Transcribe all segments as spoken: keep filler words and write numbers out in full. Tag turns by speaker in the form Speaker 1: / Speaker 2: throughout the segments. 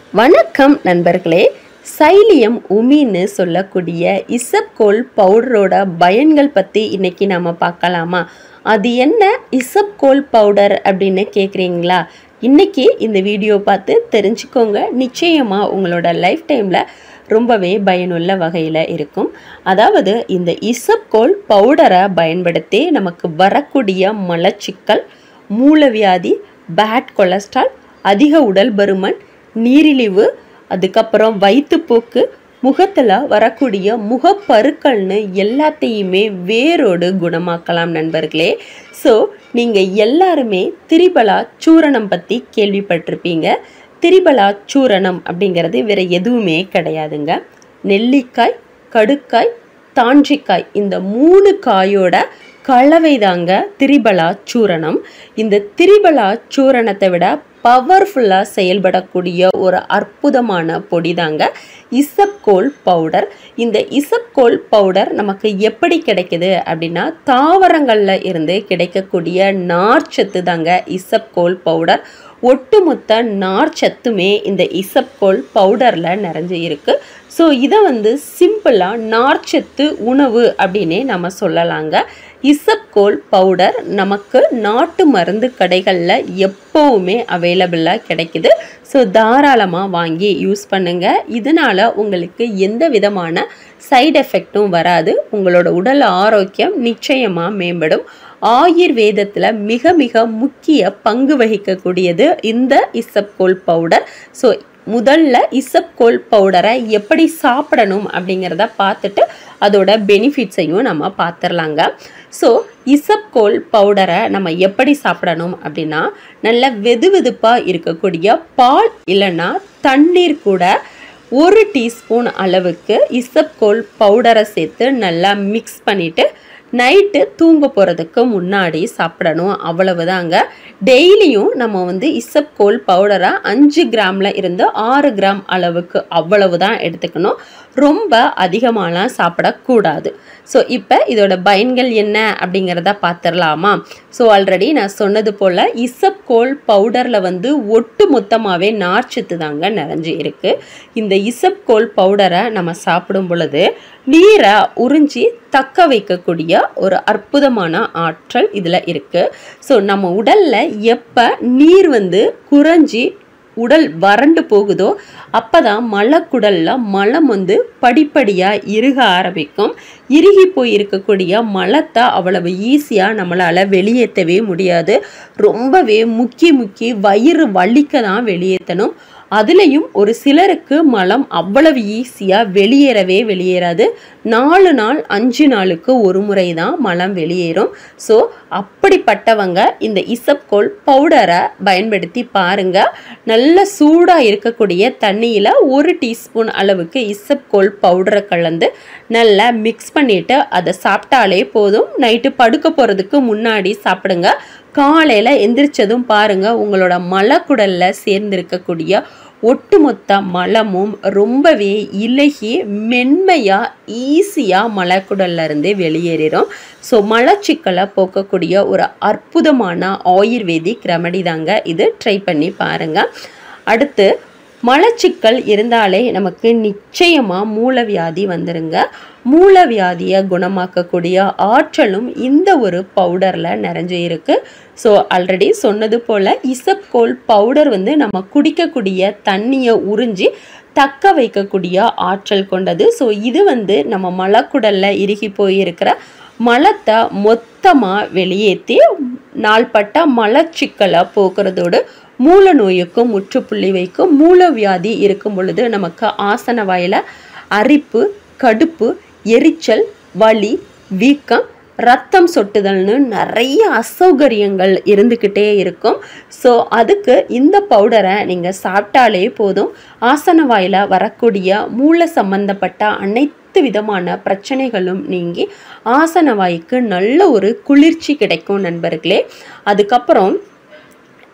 Speaker 1: வணக்கம் நண்பர்களே. சைலியம் உமின்னு சொல்லக்கூடிய இசப்கோல் பவுடரோட பயன்கள் பற்றி இன்னைக்கு நாம் பார்க்கலாமா? அது என்ன இசப்கோல் பவுடர் அப்படின்னு கேட்குறீங்களா? இன்னைக்கு இந்த வீடியோ பார்த்து தெரிஞ்சுக்கோங்க. நிச்சயமாக உங்களோட லைஃப் டைமில் ரொம்பவே பயனுள்ள வகையில் இருக்கும். அதாவது இந்த இசப்கோல் பவுடரை பயன்படுத்தி நமக்கு வரக்கூடிய மலச்சிக்கல், மூலவியாதி, பேட் கொலஸ்ட்ரால், அதிக உடல் பருமன், நீரிழிவு, அதுக்கப்புறம் வயிற்றுப்போக்கு, முகத்தில் வரக்கூடிய முகப்பருக்கள்னு எல்லாத்தையுமே வேரோடு குணமாக்கலாம் நண்பர்களே. ஸோ நீங்கள் எல்லாருமே திரிபலா சூரணம் பற்றி கேள்விப்பட்டிருப்பீங்க. திரிபலா சூரணம் அப்படிங்கிறது வேறு எதுவுமே கிடையாதுங்க. நெல்லிக்காய், கடுக்காய், தாஞ்சிக்காய் இந்த மூணு காயோட கலவை தாங்க திரிபலா சூரணம். இந்த திரிபலா சூரணத்தை விட பவர்ஃபுல்லாக செயல்படக்கூடிய ஒரு அற்புதமான பொடி தாங்க இசப்கோல் பவுடர். இந்த இசப்கோல் பவுடர் நமக்கு எப்படி கிடைக்குது அப்படின்னா, தாவரங்களில் இருந்து கிடைக்கக்கூடிய நார்ச்சத்து தாங்க இசப்கோல் பவுடர். ஒட்டுமொத்த நார்ச்சத்துமே இந்த இசப்கோல் பவுடரில் நிறைஞ்சு இருக்குது. ஸோ இதை வந்து சிம்பிளாக நார்ச்சத்து உணவு அப்படின்னே நம்ம சொல்லலாங்க. இசப்கோல் பவுடர் நமக்கு நாட்டு மருந்து கடைகளில் எப்போவுமே அவைலபிளாக கிடைக்குது. ஸோ தாராளமாக வாங்கி யூஸ் பண்ணுங்கள். இதனால் உங்களுக்கு எந்த விதமான சைடு எஃபெக்டும் வராது. உங்களோட உடல் ஆரோக்கியம் நிச்சயமாக மேம்படும். ஆயுர்வேதத்தில் மிக மிக முக்கிய பங்கு வகிக்கக்கூடியது இந்த இசப்கோல் பவுடர். ஸோ முதல்ல இசப்கோல் பவுடரை எப்படி சாப்பிடணும் அப்படிங்கிறத பார்த்துட்டு அதோட பெனிஃபிட்ஸையும் நம்ம பார்த்துடலாங்க. ஸோ இசப்கோல் பவுடரை நம்ம எப்படி சாப்பிடணும் அப்படின்னா, நல்ல வெது வெதுப்பாக இருக்கக்கூடிய பால் இல்லைன்னா தண்ணீர் கூட ஒரு டீஸ்பூன் அளவுக்கு இசப்கோல் பவுடரை சேர்த்து நல்லா மிக்ஸ் பண்ணிவிட்டு நைட்டு தூங்க போகிறதுக்கு முன்னாடி சாப்பிடணும். அவ்வளவுதாங்க. டெய்லியும் நம்ம வந்து இசப்கோல் பவுடரை அஞ்சு கிராமில் இருந்து ஆறு கிராம் அளவுக்கு அவ்வளவு தான் எடுத்துக்கணும். ரொம்ப அதிகமாகலாம் சாப்பிடக்கூடாது. ஸோ இப்போ இதோட பயன்கள் என்ன அப்படிங்கிறத பார்த்துடலாமா? ஸோ ஆல்ரெடி நான் சொன்னது போல் இசப்கோல் பவுடரில் வந்து ஒட்டு மொத்தமாகவே நார்ச்சத்து தாங்க நிறைஞ்சு இருக்குது. இந்த இசப்கோல் பவுடரை நம்ம சாப்பிடும் பொழுது நீரை உறிஞ்சி தக்க வைக்கக்கூடிய ஒரு அற்புதமான ஆற்றல் இதில் இருக்குது. ஸோ நம்ம உடலில் எப்போ நீர் வந்து குறைஞ்சி உடல் வறண்டு போகுதோ அப்போ தான் மலக்குடலில் மலம் வந்து படிப்படியாக இறுக ஆரம்பிக்கும். இறுகி போய் இருக்கக்கூடிய மலத்தை அவ்வளவு ஈஸியாக நம்மளால் வெளியேற்றவே முடியாது. ரொம்பவே முக்கி முக்கி வயிறு வலிக்க தான் வெளியேற்றணும். அதுலேயும் ஒரு சிலருக்கு மலம் அவ்வளவு ஈஸியாக வெளியேறவே வெளியேறாது. நாலு நாள் அஞ்சு நாளுக்கு ஒரு முறை தான் மலம் வெளியேறும். ஸோ அப்படிப்பட்டவங்க இந்த இசப்கோல் பவுடரை பயன்படுத்தி பாருங்கள். நல்ல சூடாக இருக்கக்கூடிய தண்ணியில் ஒரு டீஸ்பூன் அளவுக்கு இசப்கோல் பவுடரை கலந்து நல்லா மிக்ஸ் பண்ணிவிட்டு அதை சாப்பிட்டாலே போதும். நைட்டு படுக்க போகிறதுக்கு முன்னாடி சாப்பிடுங்க. காலையில் எந்திரிச்சதும் பாருங்கள், உங்களோட மலக்குடலில் சேர்ந்திருக்கக்கூடிய ஒட்டுமொத்த மலமும் ரொம்பவே இலகி மென்மையாக ஈஸியாக மலக்குடல்ல இருந்து வெளியேறிடும். ஸோ மலச்சிக்கலை போக்கக்கூடிய ஒரு அற்புதமான ஆயுர்வேதிக் ரெமடி தாங்க இது. ட்ரை பண்ணி பாருங்கள். அடுத்து, மலச்சிக்கல் இருந்தாலே நமக்கு நிச்சயமாக மூலவியாதி வந்துருங்க. மூலவியாதியை குணமாக்கக்கூடிய ஆற்றலும் இந்த ஒரு பவுடரில் நிறைஞ்சு இருக்குது. ஸோ ஆல்ரெடி சொன்னது போல் இசப்கோல் பவுடர் வந்து நம்ம குடிக்கக்கூடிய தண்ணியை உறிஞ்சி தக்க வைக்கக்கூடிய ஆற்றல் கொண்டது. ஸோ இது வந்து நம்ம மலக்குடலில் இறுகி போயிருக்கிற மலத்தை மொத்தமாக வெளியேற்றி நாள்பட்ட மலச்சிக்கலை போக்குறதோடு மூல நோய்க்கும் முற்றுப்புள்ளி வைக்கும். மூலவியாதி இருக்கும் பொழுது நமக்கு ஆசன வாயில் அரிப்பு, கடுப்பு, எரிச்சல், வலி, வீக்கம், ரத்தம் சொட்டுதல்னு நிறைய அசௌகரியங்கள் இருந்துக்கிட்டே இருக்கும். ஸோ அதுக்கு இந்த பவுடரை நீங்கள் சாப்பிட்டாலே போதும். ஆசன வாயில் வரக்கூடிய மூளை சம்பந்தப்பட்ட அனைத்து விதமான பிரச்சனைகளும் நீங்கி ஆசன வாய்க்கு நல்ல ஒரு குளிர்ச்சி கிடைக்கும் நண்பர்களே. அதுக்கப்புறம்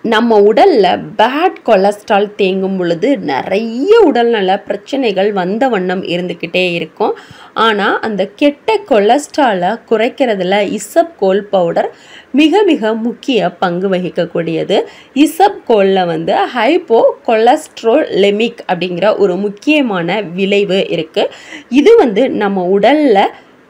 Speaker 1: நம்ம உடல்ல பேட் கொலஸ்ட்ரால் தேங்கும் பொழுது நிறைய உடல்நல பிரச்சனைகள் வந்த வண்ணம் இருந்துக்கிட்டே இருக்கும். ஆனால் அந்த கெட்ட கொலஸ்ட்ராலை குறைக்கிறதுல இசப்கோல் பவுடர் மிக மிக முக்கிய பங்கு வகிக்கக்கூடியது. இசப்கோலில் வந்து ஹைப்போ கொலஸ்ட்ரோலெமிக் அப்படிங்கிற ஒரு முக்கியமான விளைவு இருக்குது. இது வந்து நம்ம உடலில்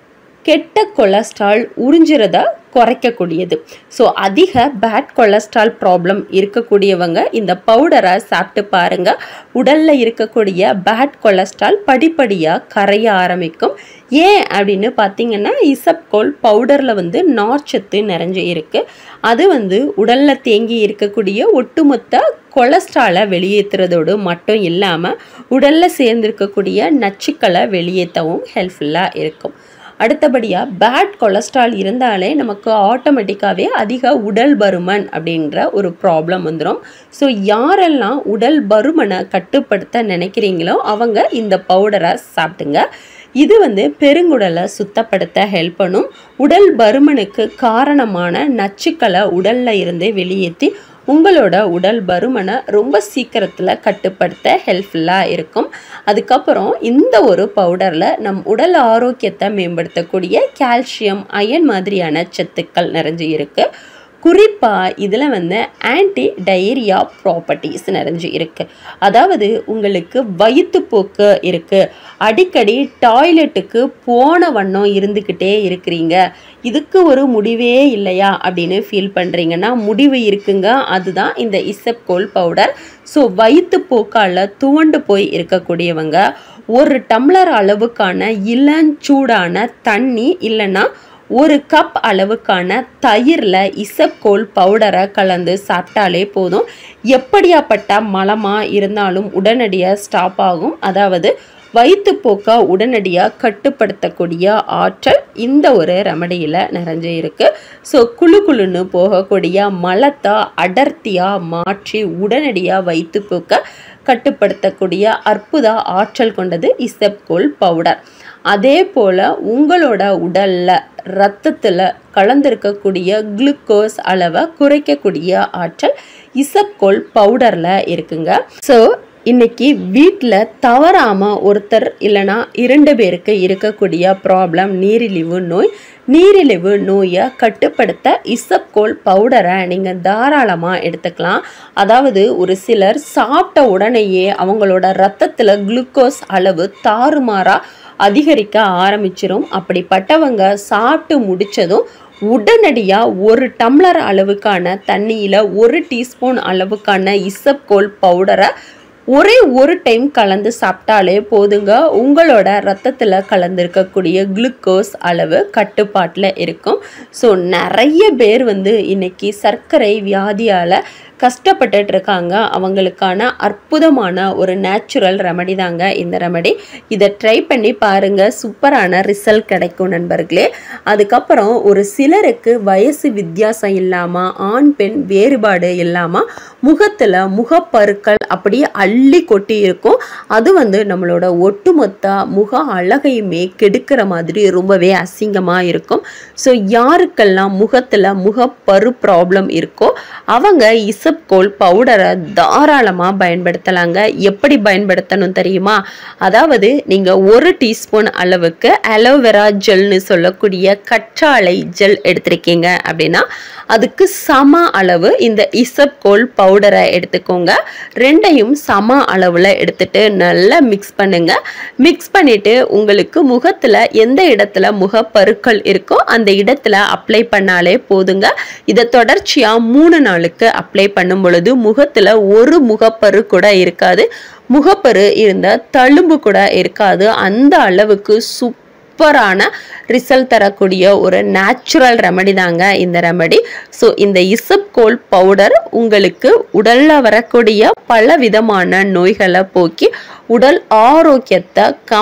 Speaker 1: கெட்ட கொலஸ்ட்ரால் உறிஞ்சுறத குறைக்கக்கூடியது. ஸோ அதிக பேட் கொலஸ்ட்ரால் ப்ராப்ளம் இருக்கக்கூடியவங்க இந்த பவுடரை சாப்பிட்டு பாருங்கள். உடலில் இருக்கக்கூடிய பேட் கொலஸ்ட்ரால் படிப்படியாக கரைய ஆரம்பிக்கும். ஏன் அப்படின்னு பார்த்தீங்கன்னா இசப்கோல் பவுடரில் வந்து நார்ச்சத்து நிறைஞ்சு இருக்குது. அது வந்து உடலில் தேங்கி இருக்கக்கூடிய ஒட்டுமொத்த கொலஸ்ட்ராலை வெளியேற்றுறதோடு மட்டும் இல்லாமல் உடலில் சேர்ந்திருக்கக்கூடிய நச்சுக்களை வெளியேற்றவும் ஹெல்ப்ஃபுல்லாக இருக்கும். அடுத்தபடியாக பேட் கொலஸ்ட்ரால் இருந்தாலே நமக்கு ஆட்டோமேட்டிக்காகவே அதிக உடல் பருமன் அப்படின்ற ஒரு ப்ராப்ளம் வந்துடும். ஸோ யாரெல்லாம் உடல் பருமனை கட்டுப்படுத்த நினைக்கிறீங்களோ அவங்க இந்த பவுடரை சாப்பிடுங்க. இது வந்து பெருங்குடலை சுத்தப்படுத்த ஹெல்ப் பண்ணும். உடல் பருமனுக்கு காரணமான நச்சுக்களை உடலில் இருந்தே வெளியேற்றி உங்களோட உடல் பருமனை ரொம்ப சீக்கிரத்தில் கட்டுப்படுத்த ஹெல்ப்ஃபுல்லாக இருக்கும். அதுக்கப்புறம் இந்த ஒரு பவுடரில் நம் உடல் ஆரோக்கியத்தை மேம்படுத்தக்கூடிய கால்சியம், அயன் மாதிரியான சத்துக்கள் நிறைஞ்சு இருக்குது. குறிப்பாக இதில் வந்து ஆன்டி டயரியா ப்ராப்பர்ட்டிஸ் நிறைஞ்சு இருக்குது. அதாவது உங்களுக்கு வயிற்றுப்போக்கு இருக்குது, அடிக்கடி டாய்லெட்டுக்கு போன வண்ணம் இருந்துக்கிட்டே இருக்கிறீங்க, இதுக்கு ஒரு முடிவே இல்லையா அப்படின்னு ஃபீல் பண்ணுறீங்கன்னா முடிவு இருக்குங்க. அதுதான் இந்த இசப்கோல் பவுடர். ஸோ வயிற்றுப்போக்கால் துவண்டு போய் இருக்கக்கூடியவங்க ஒரு டம்ளர் அளவுக்கான இளஞ்சூடான தண்ணி இல்லைன்னா ஒரு கப் அளவுக்கான தயிரில் இசப்கோல் பவுடரை கலந்து சாப்பிட்டாலே போதும். எப்படியாப்பட்ட மலமாக இருந்தாலும் உடனடியாக ஸ்டாப் ஆகும். அதாவது வயிற்றுப்போக்கை உடனடியாக கட்டுப்படுத்தக்கூடிய ஆற்றல் இந்த ஒரு ரெமடியில் நிறைஞ்சு இருக்குது. ஸோ குழு குழுன்னு போகக்கூடிய மலத்தை அடர்த்தியாக மாற்றி உடனடியாக வயிற்றுப்போக்கை கட்டுப்படுத்தக்கூடிய அற்புத ஆற்றல் கொண்டது இசப்கோல் பவுடர். அதே போல் உங்களோட உடலில் இரத்தத்தில் கலந்திருக்கக்கூடிய குளுக்கோஸ் அளவை குறைக்கக்கூடிய ஆற்றல் இசப்கோல் பவுடரில் இருக்குங்க. ஸோ இன்னைக்கு வீட்டில் தவறாமல் ஒருத்தர் இல்லைனா இரண்டு பேருக்கு இருக்கக்கூடிய ப்ராப்ளம் நீரிழிவு நோய். நீரிழிவு நோயை கட்டுப்படுத்த இசப்கோல் பவுடரை நீங்கள் தாராளமாக எடுத்துக்கலாம். அதாவது ஒரு சிலர் சாப்பிட்ட உடனேயே அவங்களோட இரத்தத்தில் குளுக்கோஸ் அளவு தாறுமாறாக அதிகரிக்க ஆரம்பிச்சிரும். அப்படிப்பட்டவங்க சாப்பிட்டு முடித்ததும் உடனடியாக ஒரு டம்ளர் அளவுக்கான தண்ணியில் ஒரு டீஸ்பூன் அளவுக்கான இசப்கோல் பவுடரை ஒரே ஒரு டைம் கலந்து சாப்பிட்டாலே போதுங்க. உங்களோட ரத்தத்தில் கலந்துருக்கக்கூடிய குளுக்கோஸ் அளவு கட்டுப்பாட்டில் இருக்கும். ஸோ நிறைய பேர் வந்து இன்னைக்கு சர்க்கரை வியாதியால் கஷ்டப்பட்டுட்டு இருக்காங்க. அவங்களுக்கான அற்புதமான ஒரு நேச்சுரல் ரெமடி தாங்க இந்த ரெமடி. இதை ட்ரை பண்ணி பாருங்கள், சூப்பரான ரிசல்ட் கிடைக்கும் நண்பர்களே. அதுக்கப்புறம் ஒரு சிலருக்கு வயசு வித்தியாசம் இல்லாமல் ஆண் பெண் வேறுபாடு இல்லாமல் முகத்தில் முகப்பருக்கள் அப்படியே அள்ளி கொட்டி இருக்கும். அது வந்து நம்மளோட ஒட்டுமொத்த முக அழகையுமே கெடுக்கிற மாதிரி ரொம்பவே அசிங்கமாக இருக்கும். ஸோ யாருக்கெல்லாம் முகத்தில் முகப்பரு ப்ராப்ளம் இருக்கோ அவங்க இசப்கோல் பவுடரை தாராளமாக பயன்படுத்தலாங்க. எப்படி பயன்படுத்தணும் தெரியுமா? அதாவது நீங்கள் ஒரு டீஸ்பூன் அளவுக்கு அலோவேரா ஜெல்னு சொல்லக்கூடிய கற்றாழை ஜெல் எடுத்திருக்கீங்க அப்படின்னா அதுக்கு சம அளவு இந்த இசப்கோல் பவுடரை எடுத்துக்கோங்க. ரெண்டையும் சம அளவில் எடுத்துட்டு நல்லா மிக்ஸ் பண்ணுங்க. மிக்ஸ் பண்ணிட்டு உங்களுக்கு முகத்தில் எந்த இடத்துல முகப்பருக்கள் இருக்கோ அந்த இடத்துல அப்ளை பண்ணாலே போதுங்க. இதை தொடர்ச்சியாக மூணு நாளுக்கு அப்ளை பண்ணும் பொழுது முகத்தில் ஒரு முகப்பரு கூட இருக்காது. முகப்பரு இருந்த தழும்பு கூட இருக்காது. அந்த அளவுக்கு சூப் சூப்பரான ரிசல்ட் தரக்கூடிய ஒரு நேச்சுரல் ரெமடி தாங்க இந்த ரெமடி. ஸோ இந்த இசப்கோல் பவுடர் உங்களுக்கு உடலில் வரக்கூடிய பல விதமான நோய்களை போக்கி உடல் ஆரோக்கியத்தை கம்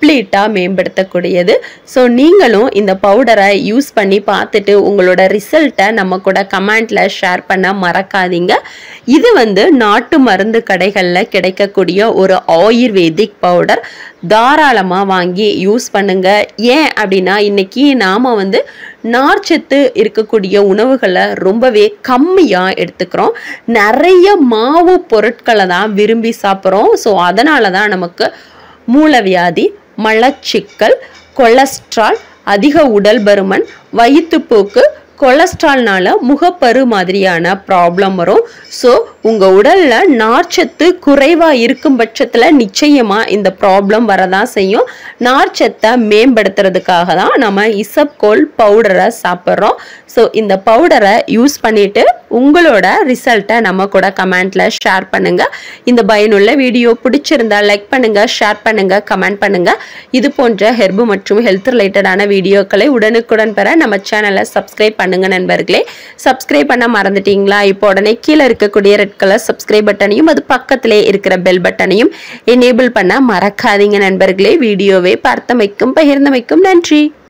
Speaker 1: கம்ப்ளீட்டாக மேம்படுத்தக்கூடியது. ஸோ நீங்களும் இந்த பவுடரை யூஸ் பண்ணி பார்த்துட்டு உங்களோட ரிசல்ட்டை நம்ம கூட கமெண்ட்ல ஷேர் பண்ண மறக்காதீங்க. இது வந்து நாட்டு மருந்து கடைகளில் கிடைக்கக்கூடிய ஒரு ஆயுர்வேதிக் பவுடர். தாராளமாக வாங்கி யூஸ் பண்ணுங்க. ஏன் அப்படின்னா இன்னைக்கு நாம் வந்து நார்ச்சத்து இருக்கக்கூடிய உணவுகளை ரொம்பவே கம்மியாக எடுத்துக்கிறோம். நிறைய மாவு பொருட்களை தான் விரும்பி சாப்பிட்றோம். ஸோ அதனால தான் நமக்கு மூலவியாதி, மலச்சிக்கல், கொலஸ்ட்ரால், அதிக உடல் பருமன், வயிற்றுப்போக்கு, கொலஸ்ட்ரால்னால முகப்பரு மாதிரியான ப்ராப்ளம் வரும். ஸோ உங்கள் உடலில் நார்ச்சத்து குறைவாக இருக்கும் பட்சத்தில் நிச்சயமாக இந்த ப்ராப்ளம் வரதான் செய்யும். நார்ச்சத்தை மேம்படுத்துறதுக்காக தான் நம்ம இசப்கோல் பவுடரை சாப்பிட்றோம். ஸோ இந்த பவுடரை யூஸ் பண்ணிவிட்டு உங்களோட ரிசல்ட்டை நம்ம கூட கமெண்ட்டில் ஷேர் பண்ணுங்கள். இந்த பயனுள்ள வீடியோ பிடிச்சிருந்தா லைக் பண்ணுங்கள், ஷேர் பண்ணுங்கள், கமெண்ட் பண்ணுங்கள். இது போன்ற ஹெர்பு மற்றும் ஹெல்த் ரிலேட்டடான வீடியோக்களை உடனுக்குடன் பெற நம்ம சேனலை சப்ஸ்கிரைப் பண்ணுங்க நண்பர்களே. சப்ஸ்கிரைப் பண்ண மறந்துட்டீங்களா? இப்போ உடனே கீழே இருக்கக்கூடிய ரெட் கலர் சப்ஸ்கிரைப் பட்டனையும் அது பக்கத்திலே இருக்கிற பெல் பட்டனையும் எனேபிள் பண்ண மறக்காதீங்க நண்பர்களே. வீடியோவை பார்த்தமைக்கும் பகிர்ந்தமைக்கும் நன்றி.